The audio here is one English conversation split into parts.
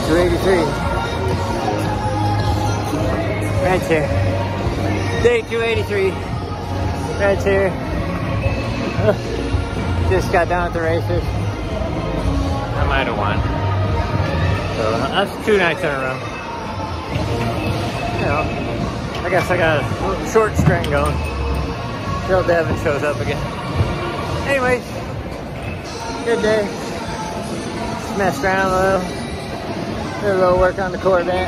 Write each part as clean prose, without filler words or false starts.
283. Right here. Day 283. Right here. Just got done with the races. I might have won. So that's 2 nights in a row. You know, I guess I got a short string going till Devin shows up again. Anyways, good day. Just messed around a little. Did a little work on the Corvette.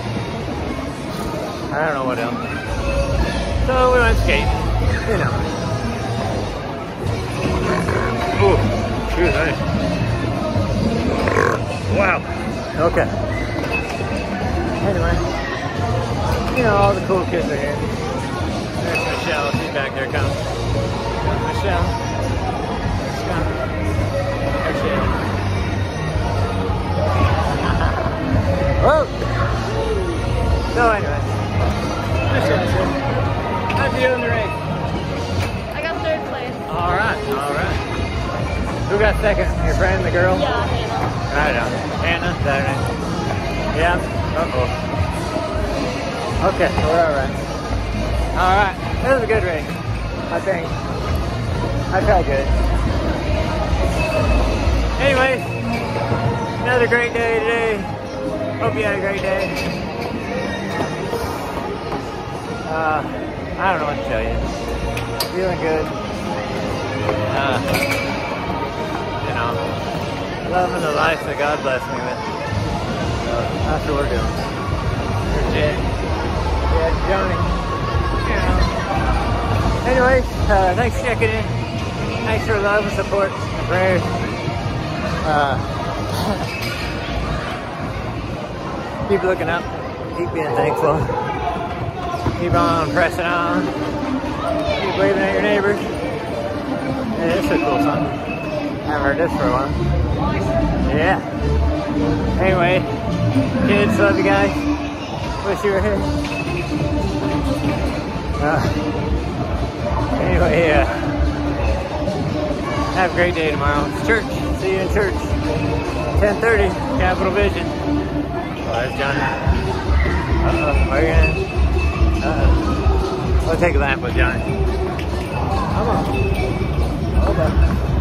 I don't know what else. So we went skating, you know. Ooh, shoot, nice. Wow. Okay. Anyway, you know, all the cool kids are here. There's Michelle, she's back there coming. There's Michelle. She's coming. There she is. Whoa! So anyway, Michelle, how'd you do in the race? I got 3rd place. Alright, alright. Who got 2nd? Your friend, the girl? Yeah, Hannah. Right on. Hannah, is that her name? Yeah? Uh-oh. Okay, we're alright. Alright, that was a good race, I think. I felt good. Anyways, another great day today. Hope you had a great day. I don't know what to tell you. Feeling good. You know, loving the life that God blessed me with. So that's what we're doing. There's Jed. Yeah, Joni. You know. Anyways, thanks for checking in. Thanks for love and support and prayers. Keep looking up. Keep being thankful. Keep on pressing on. Keep waving at your neighbors. Yeah, this is a cool song. Haven't heard this for a while. Yeah. Anyway, kids, love you guys. Wish you were here. Anyway, have a great day tomorrow. It's church. See you in church. 10:30, Capital Vision. Oh, there's Johnny. Uh-oh, where are you going? Uh-oh. We'll take a lap with Johnny. Come on. Hold on.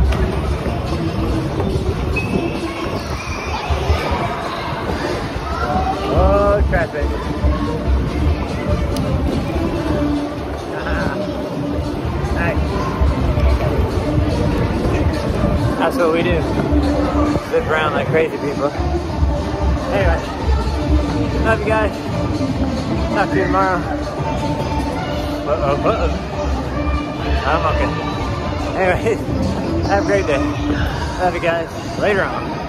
Oh, traffic. Nice. That's what we do. Zip around like crazy people. Anyway, love you guys. Talk to you tomorrow. I'm okay. Anyway, have a great day. Love you guys. Later on.